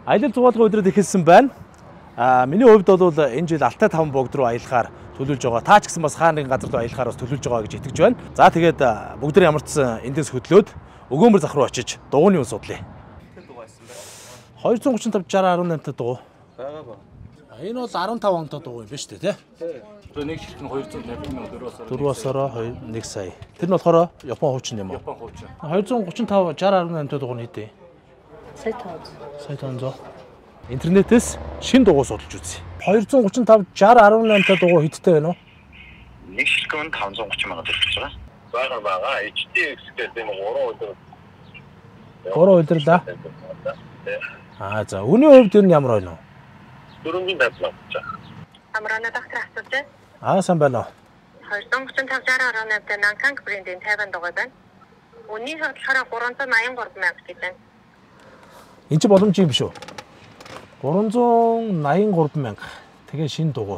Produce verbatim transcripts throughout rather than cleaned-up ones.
Аялал зугаалгын өдрөд эхэлсэн байна. Аа миний хувьд бол энэ жил Алтай таван богд руу аялахаар төлөвлөж байгаа. Та ч гэсэн бас хаа нэгэн газар руу аялахаар бас төлөвлөж байгаа гэж итгэж байна. За тэгээд бүгд нэг ямар ч эндээс хөдлөөд Өгөөмөр зах руу очиж дугууны үн судлаа. хоёр гучин тав шестьдесят арван восемь та дугуй. Бага ба. Энэ бол арван таван онтой дугуй юм ба шүү дээ, тий? Тэгээ нэг ширхэг нь двести мянга дөрвөөсөө дөрвөөс нэг сая. Тэр нь болохоор Япон хуучин юм уу? Япон хуучин. хоёр гучин тав шестьдесят арван восемь та дугуй нийтээ. Сая таван. Сая таван зуун. Интернетээс шинэ дугуй судалж үзье. хоёр гучин тав шестьдесят арван восемь та дугуй хэдтэй байна уу? Нэг ширхэг нь таван гучин мянга төгрөж байгаа. Бага бага эйч ди экс гэдэг нэг гурван өдөр. гурван өдөр да. Аа за үүний хувьд юу ямар байна вэ? дөрвөн тавилаа. Амрана доктор асууж байна. Аа сайн байна уу? хоёр гучин тав шестьдесят арван восемь-д Нанканг брендийн тавиан дугуй байна. Үнийн хувьд болохоор гуравдуй наян гурав мянга гэж байна. Энд чи боломжийн биш үү? гуравдуй наян гурав мянга. Тэгээ шинэ дугуй.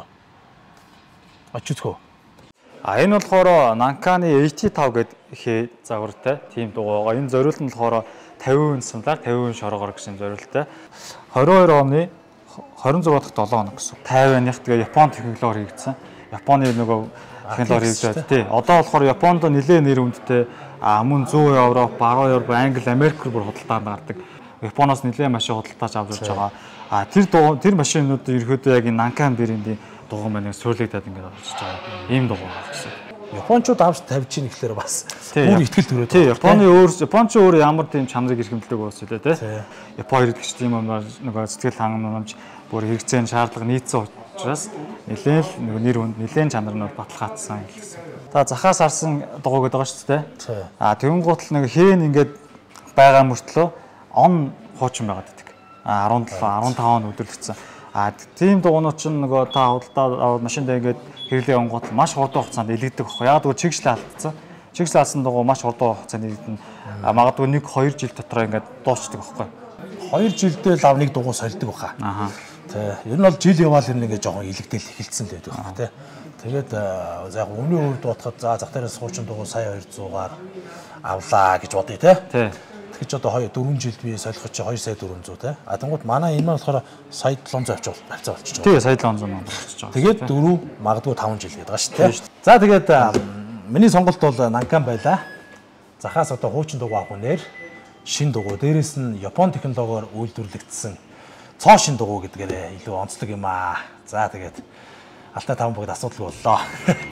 Очицгөө. А энэ болохоор Нанканы эйч ти файв гэдэг их загвартай тийм дугуй байгаа. Энэ зориулт нь болохоор тавин хувь саналаар тавин хувь шорогоор гэсэн зориулттай. двадцать two оны двадцать six дахь долоо хоног гэсэн. тайваных тэгээ Япон технологиор хийгдсэн. Японы нөгөө технологиор хийгдсэн. Тий. Одоо болохоор Японд нэлээд нэр хүндтэй мөн зүүн Европ, баруун Европ, Англи, Америк руу худалдаанд гардаг. Японоос нэлээд машин худалдаж авч ирж байгаа. А тэр тэр машинууд ерөөдөө яг Нанкан брендийн дугуй маань суурлагдаад ингээд орж байгаа. Ийм дугуй байна гэсэн. Япончууд авч тавьж ийн гэхлээр бас бүр ихтгэл төрөөд. Тий, Японы өөр Японч өөр ямар тийм чанарыг эрхэмлдэг уус үлээ тий. Япон ирдэгч тийм нөгөө сэтгэл хангамж бүр хэрэгцээ шаардлага нийцсэн учраас нэлээл нөгөө нэр хүнд нэлээн чанар нь баталгаажсан гэсэн. Та захаас арсан дугуй гэдэг байгаа шүү дээ. Тий. А тэгэн гутал нэг хийн ингээд байгаа мөртлөө он хуучин байгаад байдаг. А seventeen fifteen он өдөрлөгдсөн. А тийм дугуйнууд ч нөгөө та худалдаа машинд ингээд хэрлээ онгот маш хурдан хугацаанд илэгдэг байхгүй. Яг л чигшлээ алдсан. Чигшлээ алдсан дугуй маш хурдан хугацаанд илэгдэн. Магадгүй нэг хоёр жил дотор ингээд дуусчдаг байхгүй. хоёр жилдээ л авныг дугуй сольдог баха. Аа. Тий. Ер нь бол жил яваал ер нь ингээд жоохон илэгдэл эхэлсэн л байдаг байх тий. Тэгээд яг өмнө үед бодоход за зах дээрээс суучин дугуй сая two hundred-аар авлаа гэж бодъё тий. Тий. Тэгэж одоо four жилд би солиход чи two сая four hundred тий. А тэнгууд манай энэ болохоор сая seven hundred авч авцаа болчихж байгаа. Тий, сая seven hundred мянга болчихж байгаа. Тэгээд four магадгүй five жил гэдэг байгаа шүү тий. За тэгээд миний сонголт бол Нанкан байлаа. Захаас одоо хуучин дугуй авах үнээр шин дугуй. Дээрээс нь Япон технологиор үйлдвэрлэгдсэн цоо шин дугуй гэдгээр илүү онцлог юм аа. За тэгээд Алтай таван богд асуудал боллоо.